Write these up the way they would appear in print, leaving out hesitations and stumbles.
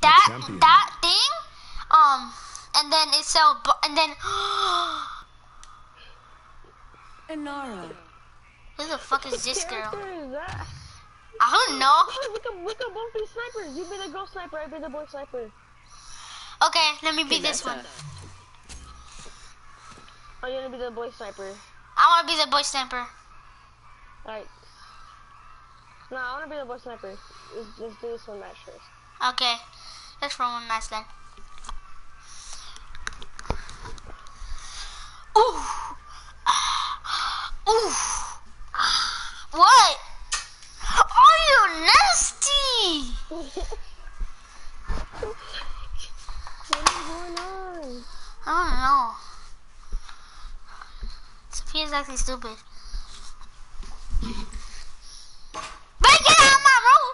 that thing, and then it sell, and then. Inara. Who the fuck is this girl? Is that? I don't know. We can both be snipers. You be the girl sniper, I be the boy sniper. Okay, let me be this one. Oh, you're gonna be the boy sniper. I wanna be the boy sniper. Alright. No, I wanna be the boy sniper. Let's do this one match first. Okay, let's run one match then. Ooh. Ooh. What? Are you nasty? What is going on? I don't know. Sophia's acting stupid. But get out of my room!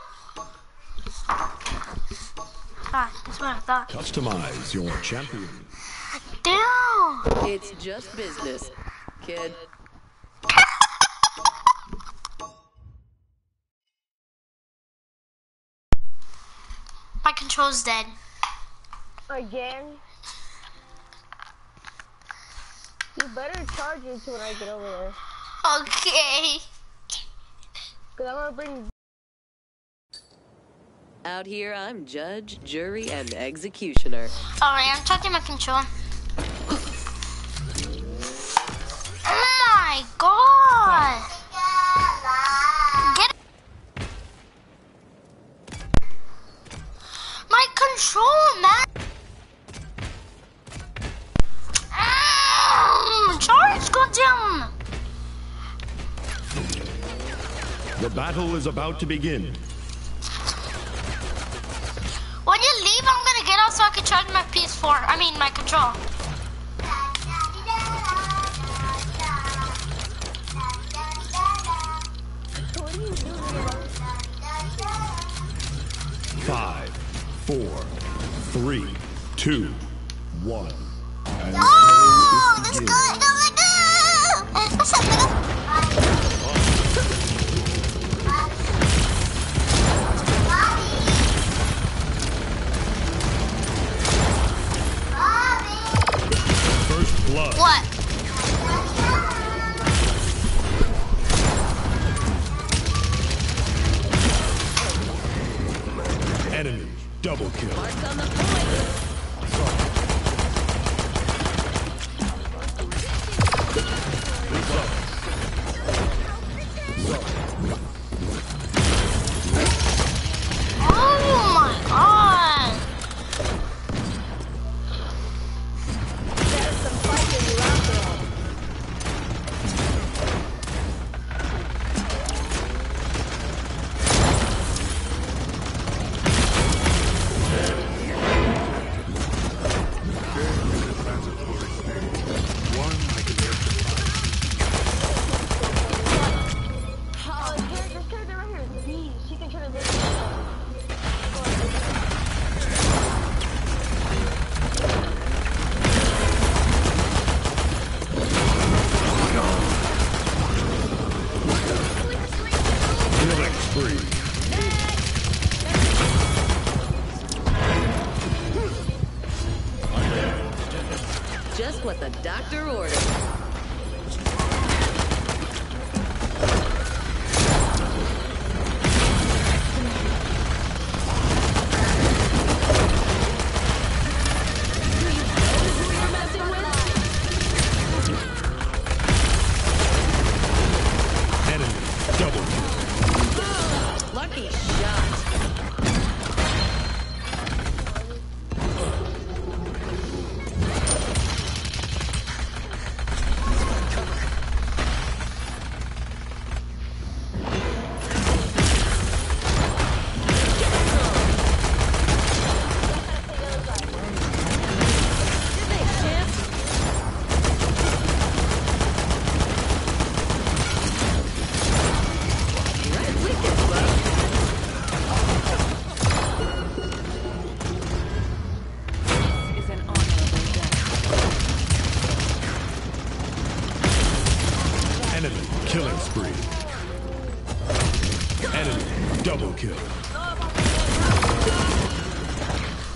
God, that's what I thought. Customize your champion. Damn! It's just business, kid. My control's dead. Again? You better charge it when I get over there. Okay. Cause I'm gonna bring. Out here, I'm judge, jury, and executioner. Alright, I'm charging my control. Oh my god! Get my control, man! Charge, goddamn! The battle is about to begin. When you leave, I'm gonna get out so I can charge my PS4. I mean, my control. Five, 4, 3, 2, 1. Oh, that's good. Oh my god! What's up, nigga? First blood. What? Enemy double kill. Mark on the point. Oh my god! There's some fighting around there. This character right here is B. She can turn it this way. Killing spree. Just what the doctor ordered. Enemy double kill. Lucky shot. Enemy killing spree. Enemy double kill.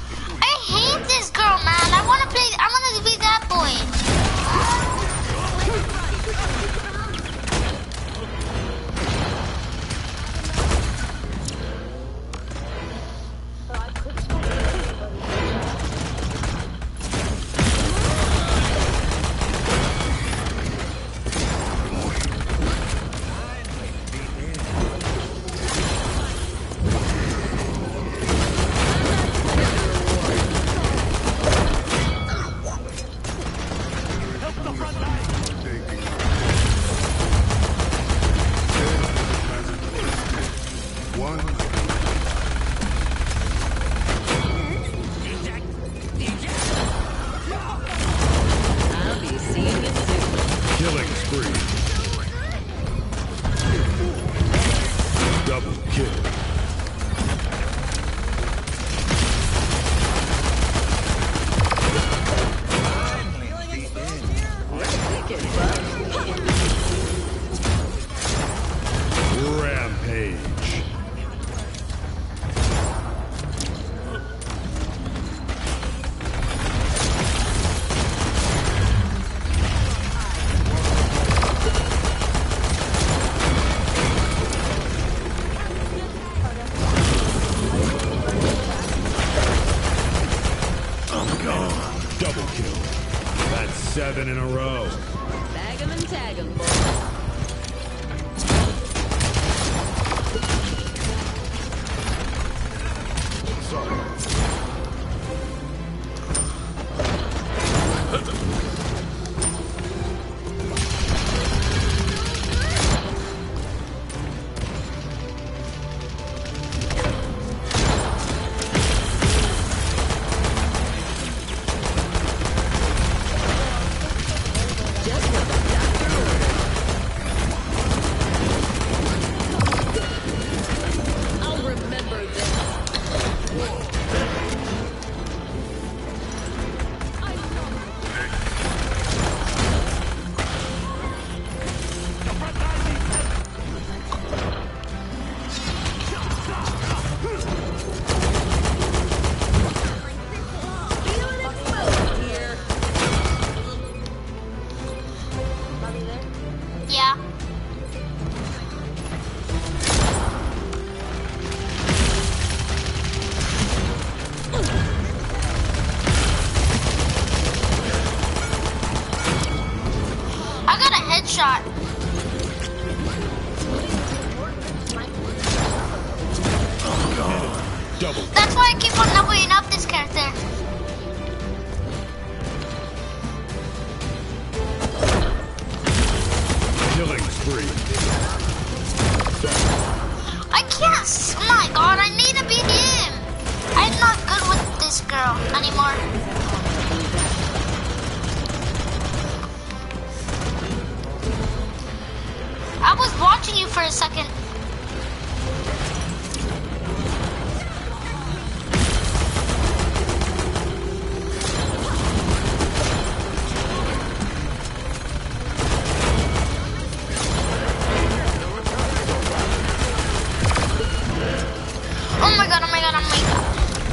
double kill. That's 7 in a row. Bag 'em and tag 'em, boys. Yeah. I got a headshot. Double. That's why I keep on leveling up this character. Killing spree. I can't. Oh my god, I need to beat him. I'm not good with this girl anymore. I was watching you for a second. Oh my god, oh my god, oh my god.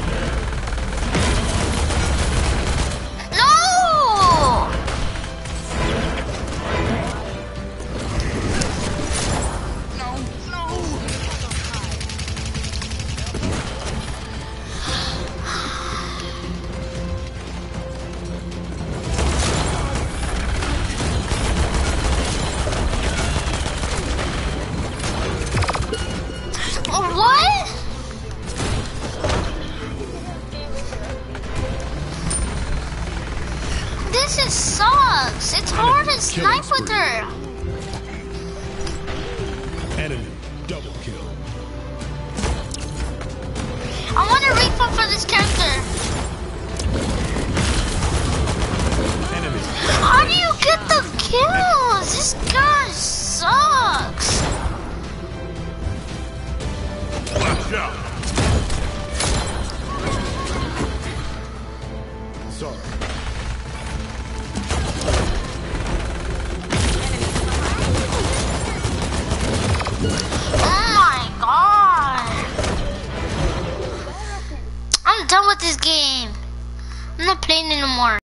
No! What? This is sucks. It's hard to snipe with her. Enemy double kill. I want to refund for this character. Enemy. How do you get the kills? This guy sucks. Watch out. Sorry. Oh my god. I'm done with this game. I'm not playing anymore.